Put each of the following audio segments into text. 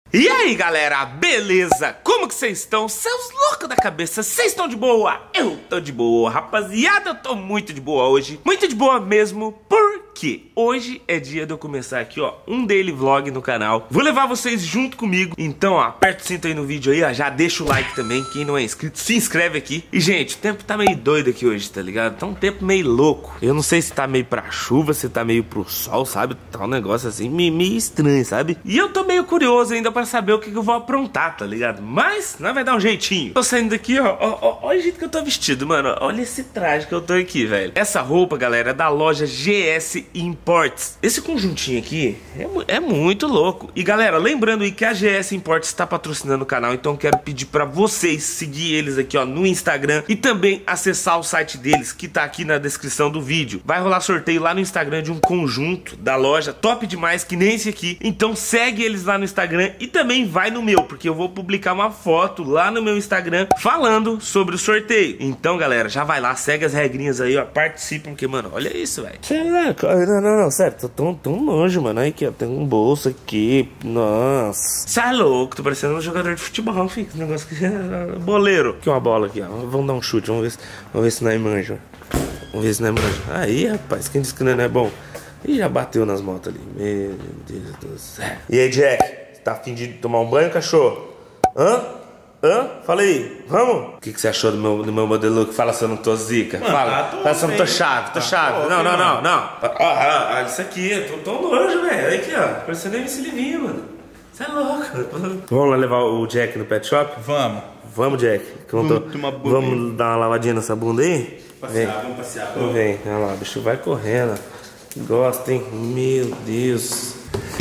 E aí galera, beleza? Como que vocês estão? Seus loucos da cabeça, vocês estão de boa? Eu tô de boa, rapaziada, eu tô muito de boa hoje. Muito de boa mesmo, porque hoje é dia de eu começar aqui, ó, um daily vlog no canal. Vou levar vocês junto comigo, então ó, aperta o cinto aí no vídeo aí, ó, já deixa o like também. Quem não é inscrito, se inscreve aqui. E gente, o tempo tá meio doido aqui hoje, tá ligado? Tá um tempo meio louco. Eu não sei se tá meio pra chuva, se tá meio pro sol, sabe? Tá um negócio assim, meio estranho, sabe? E eu tô meio curioso ainda pra saber o que eu vou aprontar, tá ligado? Mas, nós vai dar um jeitinho. Tô saindo daqui, ó, olha o jeito que eu tô vestido, mano. Olha esse traje que eu tô aqui, velho. Essa roupa, galera, é da loja GS Imports. Esse conjuntinho aqui é muito louco. E, galera, lembrando aí que a GS Imports está patrocinando o canal, então eu quero pedir pra vocês seguir eles aqui, ó, no Instagram e também acessar o site deles, que tá aqui na descrição do vídeo. Vai rolar sorteio lá no Instagram de um conjunto da loja, top demais, que nem esse aqui. Então segue eles lá no Instagram e também vai no meu, porque eu vou publicar uma foto lá no meu Instagram falando sobre o sorteio. Então, galera, já vai lá, segue as regrinhas aí, ó, participam, porque, mano, olha isso, velho. Não, sério, tô tão longe, mano. Aí aqui, ó, tem um bolso aqui, nossa. Você é louco, tô parecendo um jogador de futebol, filho, esse negócio aqui é boleiro. Aqui uma bola aqui, ó, vamos dar um chute, vamos ver se não é manja. Vamos ver se não é manja. Aí, rapaz, quem disse que não é bom? Ih, já bateu nas motos ali, meu Deus do céu. E aí, Jack? Tá afim de tomar um banho, cachorro? Hã? Fala aí, vamos? O que você achou do meu modelo que fala se eu não tô zica? Mano, fala, fala se eu não tô chave, tô chave. Não. Olha isso aqui, eu tô tão longe, velho. Olha aqui, ó, parecendo esse livinho, mano. Você é louco. Vamos lá levar o Jack no pet shop? Vamos, Jack. Vamos dar uma lavadinha nessa bunda aí? Vamos passear. Vem, olha lá, o bicho vai correndo. Gosta, hein? Meu Deus.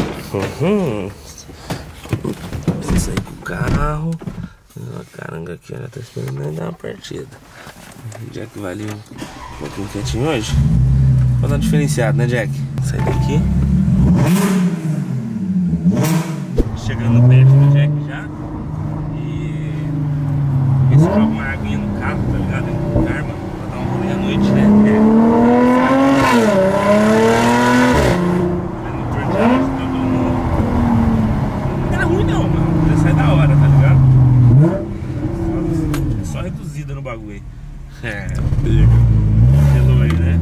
Vamos sair com o carro. Caranga aqui, ó, tá esperando nem dar uma partida. Já que vai ali um pouquinho quietinho hoje. Vou dar um diferenciado, né, Jack? Sai daqui. Chegando perto do Jack já. E ver se joga uma aguinha no carro, tá ligado? Com karma, pra dar um rolê à noite, né? Não tá ruim não, mano. Sai da hora, tá ligado? É só reduzida no bagulho. Gelou aí, né?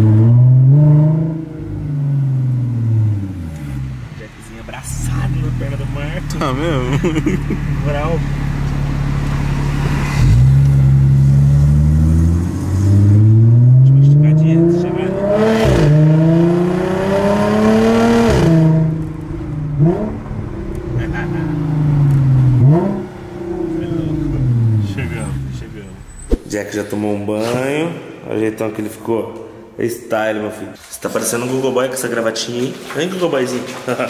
Jackzinho abraçado na perna do Marco. Tá mesmo? Moral. Última esticadinha antes de chegar ali. Jack já tomou um banho. Olha o jeitão que ele ficou. Style, meu filho. Você tá parecendo um Google Boy com essa gravatinha aí. Vem, Google Boyzinho.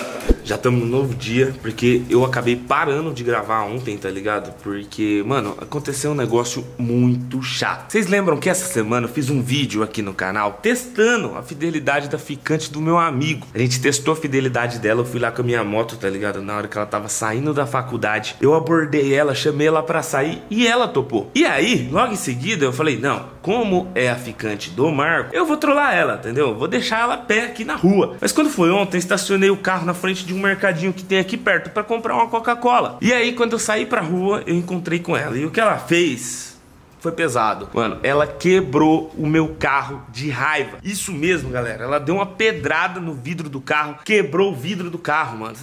Já estamos no novo dia, porque eu acabei parando de gravar ontem, tá ligado? Porque, mano, aconteceu um negócio muito chato. Vocês lembram que essa semana eu fiz um vídeo aqui no canal testando a fidelidade da ficante do meu amigo. A gente testou a fidelidade dela, eu fui lá com a minha moto, tá ligado? Na hora que ela tava saindo da faculdade, eu abordei ela, chamei ela pra sair e ela topou. E aí, logo em seguida, eu falei, não, como é a ficante do Marco, eu vou trollar ela, entendeu? Vou deixar ela a pé aqui na rua. Mas quando foi ontem, estacionei o carro na frente de um mercadinho que tem aqui perto pra comprar uma Coca-Cola. E aí, quando eu saí pra rua, eu encontrei com ela. E o que ela fez foi pesado. Mano, ela quebrou o meu carro de raiva. Isso mesmo, galera. Ela deu uma pedrada no vidro do carro, quebrou o vidro do carro, mano.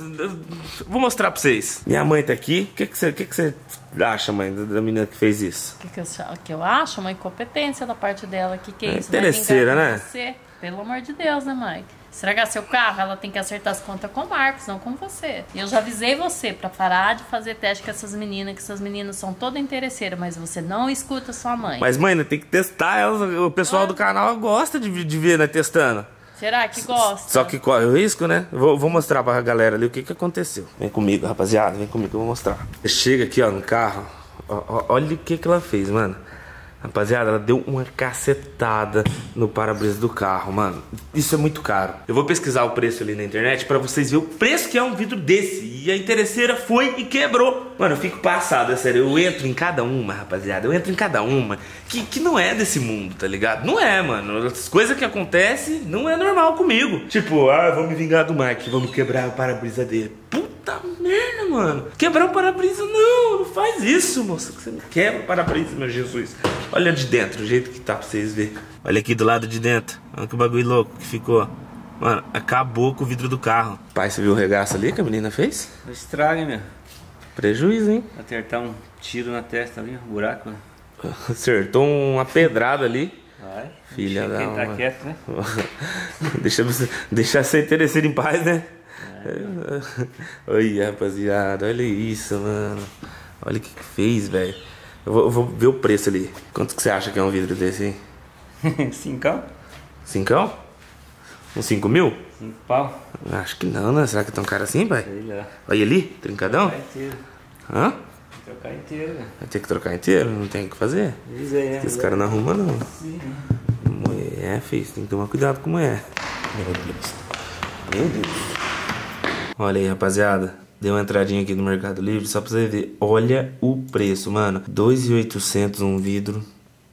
Vou mostrar pra vocês. Minha mãe tá aqui. O que você acha, mãe, da menina que fez isso? O que eu acho? Uma incompetência da parte dela. Que é isso? Interesseira, né? Você. Pelo amor de Deus, né, mãe? Estragar seu carro, ela tem que acertar as contas com o Marcos, não com você. E eu já avisei você pra parar de fazer teste com essas meninas, que essas meninas são todas interesseiras, mas você não escuta sua mãe. Mas, mãe, tem que testar elas. O pessoal do canal gosta de ver, né, testando. Será que gosta? Só que corre o risco, né? Vou mostrar pra galera ali o que aconteceu. Vem comigo, rapaziada, vem comigo que eu vou mostrar. Chega aqui, ó, no carro. Olha o que ela fez, mano. Rapaziada, ela deu uma cacetada no para-brisa do carro, mano. Isso é muito caro. Eu vou pesquisar o preço ali na internet pra vocês verem o preço que é um vidro desse. E a interesseira foi e quebrou. Mano, eu fico passado, é sério. Eu entro em cada uma, rapaziada. Eu entro em cada uma que não é desse mundo, tá ligado? Não é, mano. As coisas que acontecem não é normal comigo. Tipo, vou me vingar do Mike, vamos quebrar o para-brisa dele. Puta Puta merda, mano. Quebrar o para-brisa, não faz isso, moça. Você não quebra o para-brisa, meu Jesus. Olha de dentro, o jeito que tá pra vocês verem. Olha aqui do lado de dentro. Olha que bagulho louco que ficou. Mano, acabou com o vidro do carro. Pai, você viu o regaço ali que a menina fez? Estraga, meu. Prejuízo, hein? Acertar um tiro na testa ali, um buraco, né? Acertou uma pedrada ali. Vai. Filha da quem tá quieto, né? Deixa ser interesseiro em paz, né? Oi, rapaziada, olha isso, mano. Olha o que fez, velho. Eu vou ver o preço ali. Quanto que você acha que é um vidro desse aí? 5 Cincão? Uns 5 mil? 5 pau. Acho que não, né? Será que é tão caro assim, pai? Sei lá. Olha ali, trincadão? Trocar inteiro. Hã? Trocar inteiro, né? Vai ter que trocar inteiro, não tem o que fazer. Diz aí, né? Esse cara não arruma, não. Sim. Mulher, filho, tem que tomar cuidado com mulher. Meu Deus. Meu Deus. Olha aí, rapaziada. Deu uma entradinha aqui no Mercado Livre só pra você ver. Olha o preço, mano. 2.800 um vidro.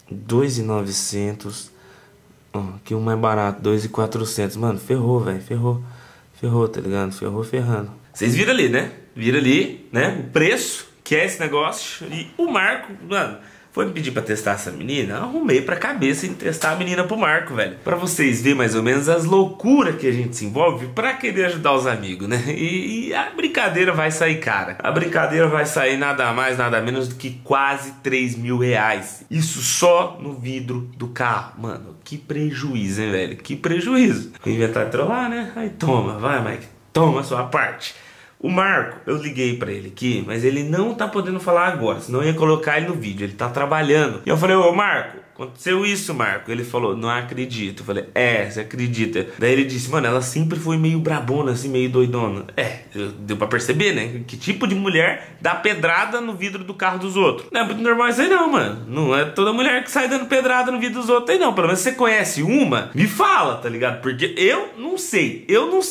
2.900. Ó, aqui um mais barato, 2.400. Mano, ferrou, velho. Ferrou. Ferrou, tá ligado? Ferrou ferrando. Vocês viram ali, né? Viram ali, né? O preço que é esse negócio. E o Marco, mano, foi me pedir pra testar essa menina. Eu arrumei pra cabeça em testar a menina pro Marco, velho. Pra vocês verem mais ou menos as loucuras que a gente se envolve pra querer ajudar os amigos, né? E a brincadeira vai sair cara. A brincadeira vai sair nada mais, nada menos do que quase 3 mil reais. Isso só no vidro do carro. Mano, que prejuízo, hein, velho? Que prejuízo. Inventar de trollar, né? Aí toma, vai, Mike. Toma a sua parte. O Marco, eu liguei pra ele aqui, mas ele não tá podendo falar agora, senão eu ia colocar ele no vídeo, ele tá trabalhando. E eu falei, ô Marco, aconteceu isso, Marco. Ele falou, não acredito. Eu falei, você acredita? Daí ele disse, mano, ela sempre foi meio brabona, assim, meio doidona. Deu pra perceber, né? Que tipo de mulher dá pedrada no vidro do carro dos outros. Não é muito normal isso aí não, mano. Não é toda mulher que sai dando pedrada no vidro dos outros aí não. Pelo menos você conhece uma, me fala, tá ligado? Porque eu não sei.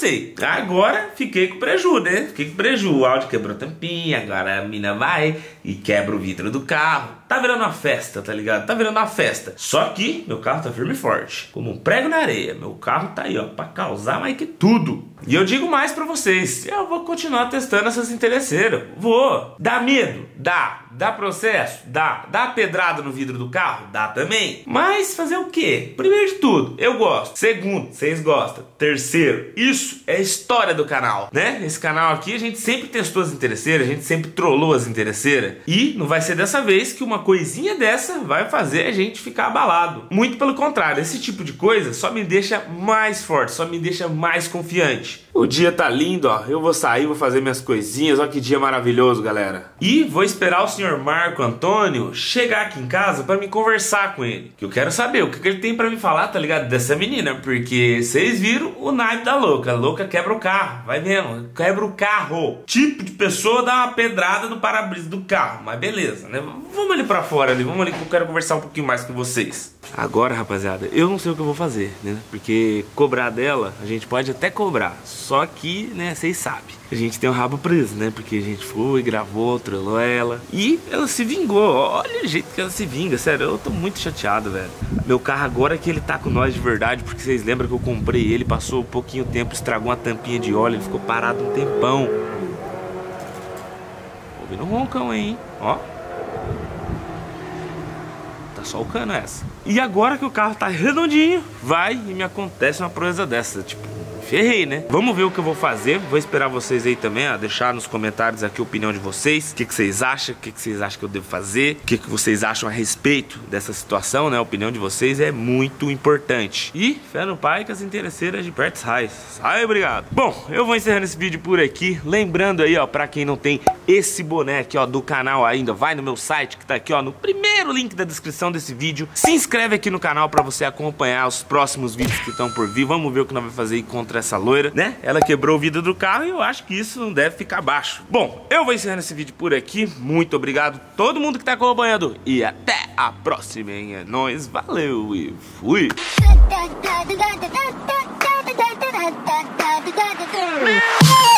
Agora fiquei com preju, né? Fiquei com preju. O áudio quebrou a tampinha, agora a mina vai e quebra o vidro do carro. Tá virando uma festa, tá ligado? Tá virando uma festa. Só que meu carro tá firme e forte, como um prego na areia. Meu carro tá aí, ó, pra causar mais que tudo. E eu digo mais pra vocês, eu vou continuar testando essas interesseiras. Vou. Dá medo? Dá. Dá processo? Dá. Dá pedrada no vidro do carro? Dá também. Mas fazer o quê? Primeiro de tudo, eu gosto. Segundo, vocês gostam. Terceiro, isso é a história do canal, né? Esse canal aqui a gente sempre testou as interesseiras, a gente sempre trollou as interesseiras. E não vai ser dessa vez que uma coisinha dessa vai fazer a gente ficar abalado. Muito pelo contrário, esse tipo de coisa só me deixa mais forte, só me deixa mais confiante. O dia tá lindo, ó. Eu vou sair, vou fazer minhas coisinhas. Olha que dia maravilhoso, galera. E vou esperar o senhor Marco Antônio chegar aqui em casa pra me conversar com ele. Que eu quero saber o que ele tem pra me falar, tá ligado? Dessa menina. Porque vocês viram o naipe da louca. A louca quebra o carro. Vai vendo? Quebra o carro. Tipo de pessoa dá uma pedrada no para-brisa do carro. Mas beleza, né? Vamos ali pra fora ali. Vamos ali que eu quero conversar um pouquinho mais com vocês. Agora, rapaziada, eu não sei o que eu vou fazer, né? Porque cobrar dela, a gente pode até cobrar. Só que, né, vocês sabem. A gente tem o rabo preso, né? Porque a gente foi, gravou, trollou ela. E ela se vingou. Olha o jeito que ela se vinga. Sério, eu tô muito chateado, velho. Meu carro agora que ele tá com nós de verdade. Porque vocês lembram que eu comprei ele, passou um pouquinho tempo, estragou uma tampinha de óleo. Ele ficou parado um tempão. Ouvindo um roncão aí, hein? Ó. Tá só o cano essa. E agora que o carro tá redondinho, vai e me acontece uma proeza dessa. Tipo, ferrei, né? Vamos ver o que eu vou fazer. Vou esperar vocês aí também, ó, deixar nos comentários aqui a opinião de vocês. O que vocês acham? O que vocês acham que eu devo fazer? O que vocês acham a respeito dessa situação, né? A opinião de vocês é muito importante. E fé no pai que as interesseiras de perto saem. Sai, obrigado. Bom, eu vou encerrando esse vídeo por aqui. Lembrando aí, ó, pra quem não tem esse boné aqui, ó, do canal ainda, vai no meu site que tá aqui, ó, no primeiro link da descrição desse vídeo. Se inscreve aqui no canal pra você acompanhar os próximos vídeos que estão por vir. Vamos ver o que nós vamos fazer aí contra essa loira, né? Ela quebrou o vidro do carro e eu acho que isso não deve ficar baixo. Bom, eu vou encerrando esse vídeo por aqui. Muito obrigado a todo mundo que tá acompanhando e até a próxima, hein? É nóis, valeu e fui! Meu!